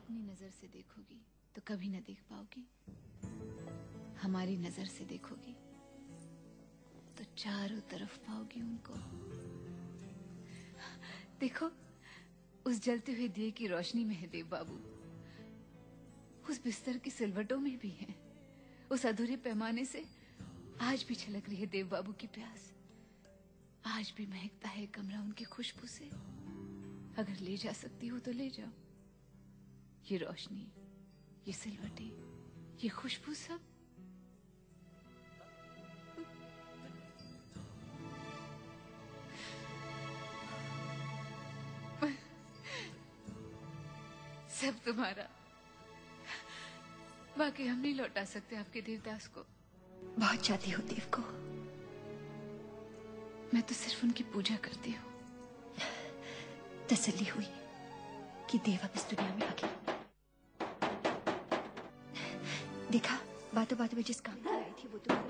अपनी नजर से देखोगी तो कभी न देख पाओगी, हमारी नजर से देखोगी तो चारों तरफ पाओगी उनको। देखो, उस जलते हुए दिए की रोशनी में है देव बाबू, उस बिस्तर की सिलवटों में भी है, उस अधूरे पैमाने से आज भी छलक रही है देव बाबू की प्यास, आज भी महकता है कमरा उनकी खुशबू से। अगर ले जा सकती हो तो ले जाओ, ये रोशनी, ये सिलवटें, ये खुशबू सब। सब तुम्हारा, बाकी हम नहीं लौटा सकते आपके देवदास को। बहुत चाहती हो देव को। मैं तो सिर्फ उनकी पूजा करती हूँ। तसल्ली हुई कि देव अब इस दुनिया में आ गया। देखा, बातों बातों में जिस काम की आई थी वो तो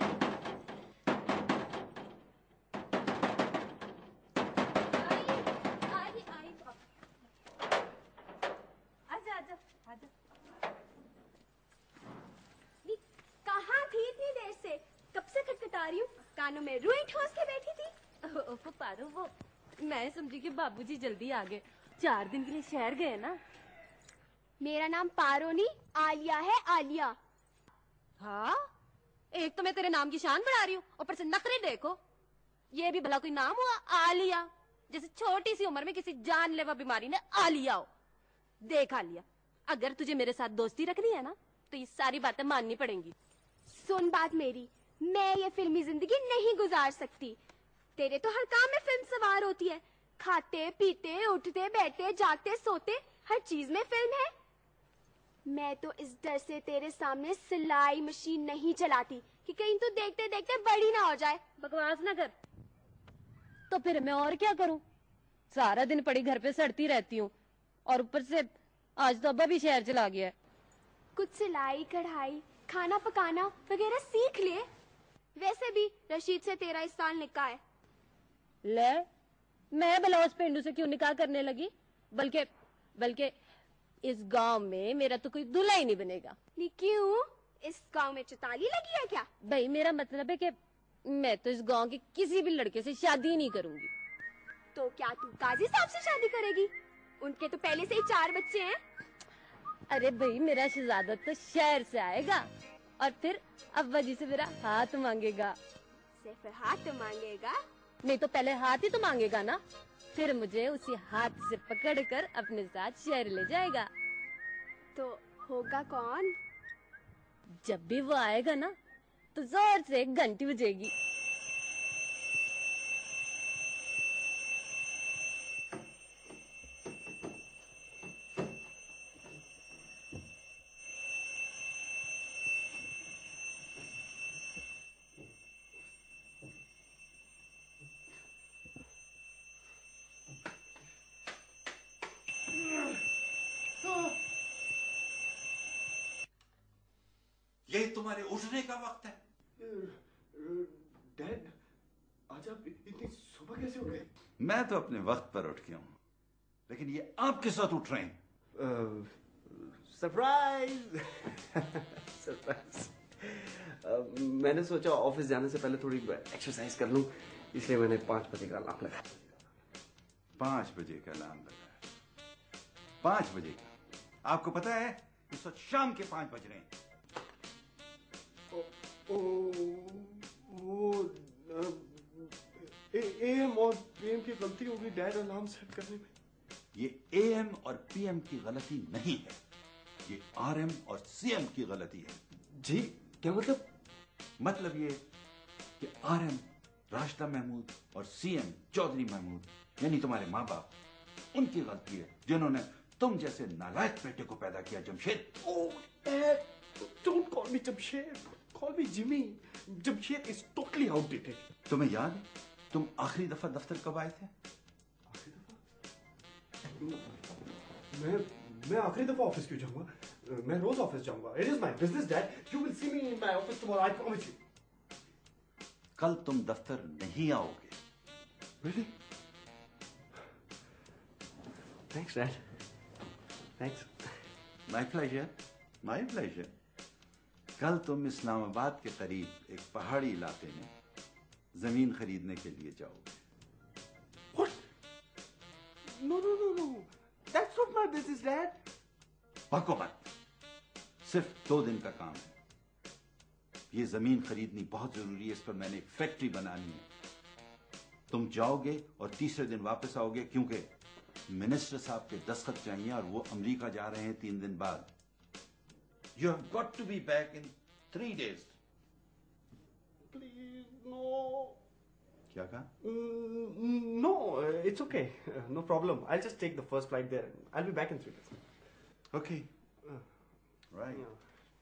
कहाँ थी इतनी देर से? कब से खटखटा रही हूँ, कानों में रुई ठोस के बैठी थी। ओफो पारो, वो मैं समझी कि बाबूजी जल्दी आ गए, 4 दिन के लिए शहर गए ना। मेरा नाम पारो नहीं, आलिया है, आलिया। हाँ, एक तो मैं तेरे नाम की शान बढ़ा रही हूँ, ऊपर से नखरे देखो। ये भी भला कोई नाम हुआ, आलिया? जैसे छोटी सी उम्र में किसी जानलेवा बीमारी ने आलिया हो। देख आलिया, अगर तुझे मेरे साथ दोस्ती रखनी है ना तो ये सारी बातें माननी पड़ेंगी। सुन बात मेरी, मैं ये फिल्मी जिंदगी नहीं गुजार सकती। तेरे तो हर काम में फिल्म सवार होती है, खाते पीते उठते बैठते जागते सोते हर चीज में फिल्म है। मैं तो इस डर से तेरे सामने सिलाई मशीन नहीं चलाती कि कहीं तू देखते देखते बड़ी ना हो जाए। बकवास ना कर। तो फिर मैं और क्या करूं? सारा दिन पड़ी घर पे सड़ती रहती हूँ, और ऊपर से आज तो अब्बा भी शहर चला गया है। कुछ सिलाई कढ़ाई खाना पकाना वगैरह सीख ले। वैसे भी रशीद से तेरा इस साल निकाह है। ले, मैं भला उस पेंडू से क्यों निकाह करने लगी? बल्कि इस गांव में मेरा तो कोई दूल्हा ही नहीं बनेगा। नहीं क्यों? इस गांव में चुताली लगी है क्या? भाई मेरा मतलब है कि मैं तो इस गांव के किसी भी लड़के से शादी नहीं करूंगी। तो क्या तू काजी साहब से शादी करेगी? उनके तो पहले से ही 4 बच्चे हैं। अरे भाई, मेरा शहजादा तो शहर से आएगा और फिर अब्बा जी से मेरा हाथ मांगेगा। सिर्फ हाथ मांगेगा? नहीं तो पहले हाथ ही तो मांगेगा ना, फिर मुझे उसी हाथ से पकड़कर अपने साथ शहर ले जाएगा। तो होगा कौन? जब भी वो आएगा ना तो जोर से एक घंटी बजेगी। ये तुम्हारे उठने का वक्त है। डैड, आज आप इतनी सुबह कैसे उठ गए? मैं तो अपने वक्त पर उठ गया हूं, लेकिन ये आपके साथ उठ रहे हैं। सरप्राइज। सरप्राइज। मैंने सोचा ऑफिस जाने से पहले थोड़ी एक्सरसाइज कर लूं, इसलिए मैंने 5 बजे का अलार्म लगाया। 5 बजे का अलार्म लगाया? 5 बजे का? आपको पता है इस वक्त शाम के 5 बज रहे हैं। एएम और पीएम की गलती होगी डैड अलार्म सेट करने में। ये एएम और पीएम की गलती नहीं है, ये आरएम और सीएम की गलती है। जी क्या मतलब? मतलब ये कि आरएम राशिदा महमूद और सीएम चौधरी महमूद यानी तुम्हारे माँ बाप, उनकी गलती है जिन्होंने तुम जैसे नालायक बेटे को पैदा किया। Jamshed. Oh, Dad, don't call me Jamshed, call me Jimmy. Jamshed is totally outdated. तुम्हें याद है तुम आखिरी दफा दफ्तर कब आए थे? आखिरी दफा? मैं आखिरी दफा ऑफिस क्यों जाऊंगा? मैं रोज ऑफिस जाऊंगा। It is my business, Dad. You will see me in my office tomorrow. I promise you. कल तुम दफ्तर नहीं आओगे। Really? Thanks, Dad. Thanks. My pleasure. कल तुम इस्लामाबाद के करीब एक पहाड़ी इलाके में जमीन खरीदने के लिए जाओगे। What? No. That's not my business, Dad. बको मत, सिर्फ 2 दिन का काम है। ये जमीन खरीदनी बहुत जरूरी है, इस पर मैंने एक फैक्ट्री बनानी है। तुम जाओगे और तीसरे दिन वापस आओगे, क्योंकि मिनिस्टर साहब के दस्तखत चाहिए और वो अमेरिका जा रहे हैं 3 दिन बाद। You have got to be back in 3 days। Please, no. क्या कहा? No, it's okay. No problem. I'll just take the first flight there. I'll be back in 3 days. Okay. Right. Yeah.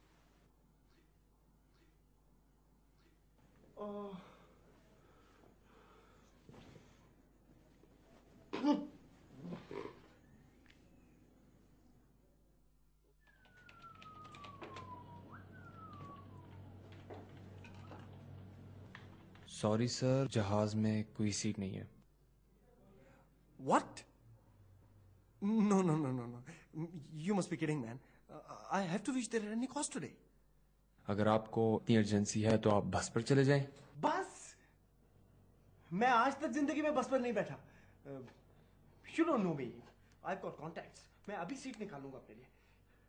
Sorry sir, जहाज में कोई seat नहीं है। What? No. You must be kidding, man. I have to reach there at any cost today. अगर आपको इतनी urgency है तो आप बस पर चले जाएं। बस? मैं आज तक जिंदगी में बस पर नहीं बैठा। You don't know me. I've got contacts. मैं अभी सीट निकालूंगा अपने लिए।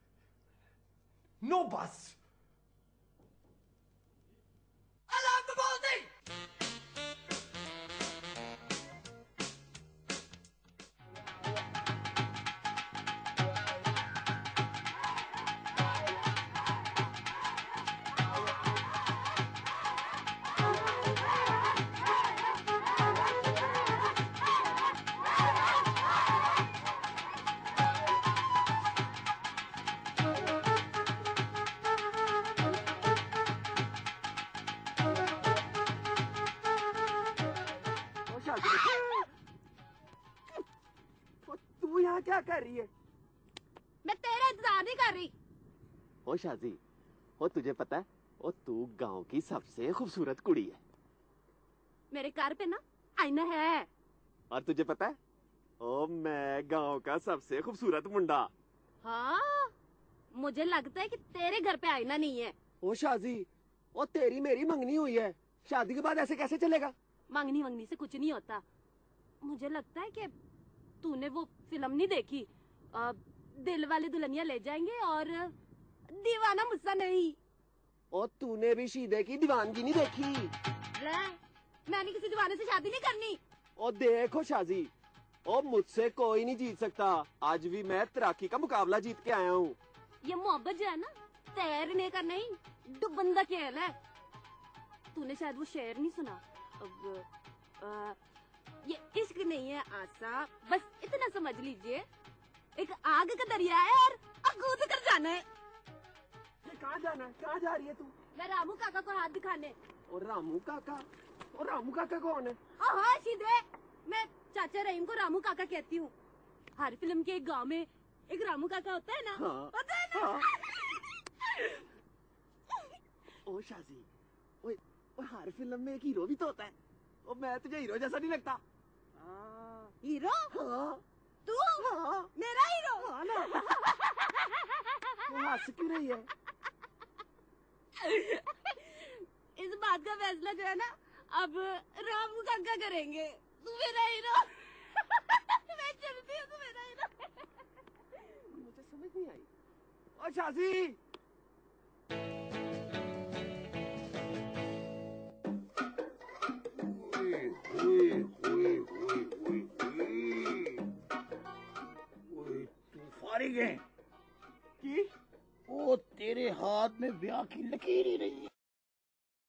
No bus. तू यहाँ क्या कर रही है? मैं तेरा इंतजार नहीं कर रही। ओ शाजी, ओ तुझे पता है, ओ तू गांव की सबसे खूबसूरत कुड़ी है। मेरे घर पे ना आईना है। और तुझे पता है, ओ मैं गांव का सबसे खूबसूरत मुंडा। हाँ, मुझे लगता है कि तेरे घर पे आईना नहीं है। ओ शाजी, ओ तेरी मेरी मंगनी हुई है, शादी के बाद ऐसे कैसे चलेगा? मंगनी से कुछ नहीं होता। मुझे लगता है कि तूने वो फिल्म नहीं देखी, दिल वाले दुल्हनिया ले जाएंगे और दीवाना मुझसे नहीं। ओ तूने भी शीदे की दीवानगी नहीं देखी? मैंने किसी दीवाने से शादी नहीं करनी। ओ देखो शाजी, ओ मुझसे कोई नहीं जीत सकता। आज भी मैं तैराकी का मुकाबला जीत के आया हूँ। ये मोहब्बत जो है ना, तैरने का नहीं, डुबन का खेल है। तूने शायद वो शेर नहीं सुना। अब ये इश्क नहीं है आसा, बस इतना समझ लीजिए, एक आग का दरिया है और कूद कर जाना है। कहाँ जाना है? कहाँ जा रही है तू? मैं रामू काका को हाथ दिखाने। और रामू काका? और रामू काका कौन है? हाँ सीधे, मैं चाचा रहीम को रामू काका कहती हूँ। हर फिल्म के एक गांव में एक रामू काका होता है ना। हाँ, पता है ना? हाँ। ओ शाजी, ओ हर फिल्म में एक हीरो भी तो होता है। ओ मैं तुझे हीरो जैसा नहीं लगता? हीरो? हाँ। तू? हाँ। मेरा हीरो? हाँ ना। वो हंस क्यों रही है? इस बात का फैसला जो है ना, अब रामू काका करेंगे। तू मेरा हीरो। मैं चलती हूँ, तू मेरा हीरो। मुझे समझ नहीं आई। ओ शाजी, तू फारिग है की? ओ तेरे हाथ में ब्याह की लकीर ही नहीं है।